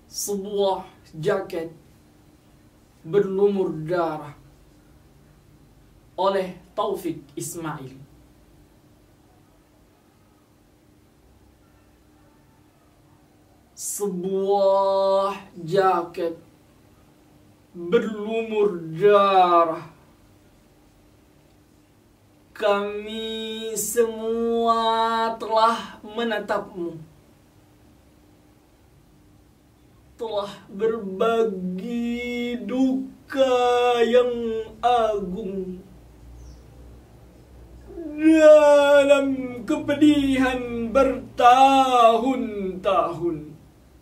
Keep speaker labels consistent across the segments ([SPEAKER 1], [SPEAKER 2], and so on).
[SPEAKER 1] sebuah jaket berlumur darah oleh Taufik Ismail. Sebuah jaket berlumur darah. Kami semua telah menatapmu, telah berbagi duka yang agung dalam kepedihan bertahun-tahun.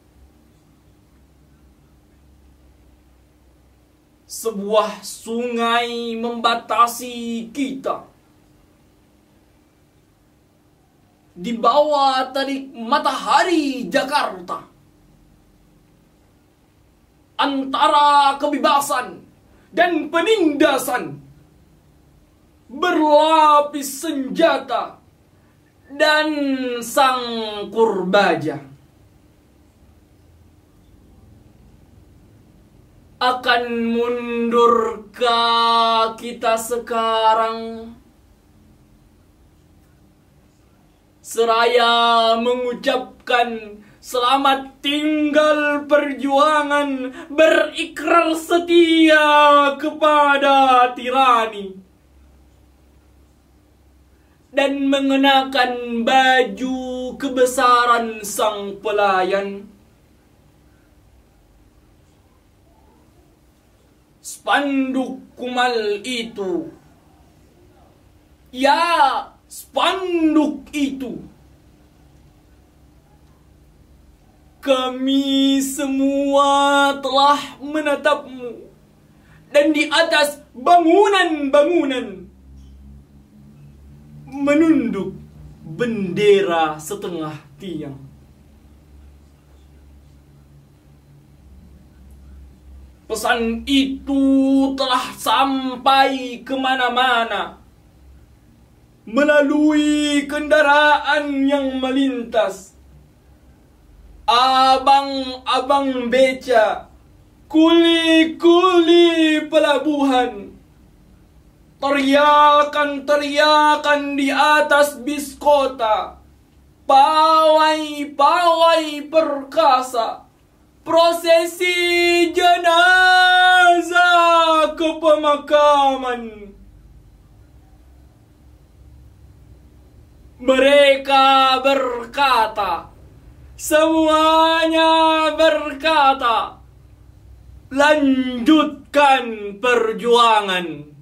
[SPEAKER 1] Sebuah sungai membatasi kita. Di bawah terik matahari Jakarta, antara kebebasan dan penindasan, berlapis senjata dan sang kurbaja akan mundurkah kita sekarang? Seraya mengucapkan selamat tinggal perjuangan berikrar setia kepada tirani dan mengenakan baju kebesaran sang pelayan. Spanduk kumal itu, ya spanduk itu, kami semua telah menatapmu, dan di atas bangunan-bangunan menunduk bendera setengah tiang. Pesan itu telah sampai kemana-mana, melalui kendaraan yang melintas, abang-abang beca, kuli-kuli pelabuhan, teriakan-teriakan di atas bis kota, pawai-pawai perkasa, prosesi jenazah ke pemakaman. Mereka berkata, semuanya berkata, lanjutkan perjuangan.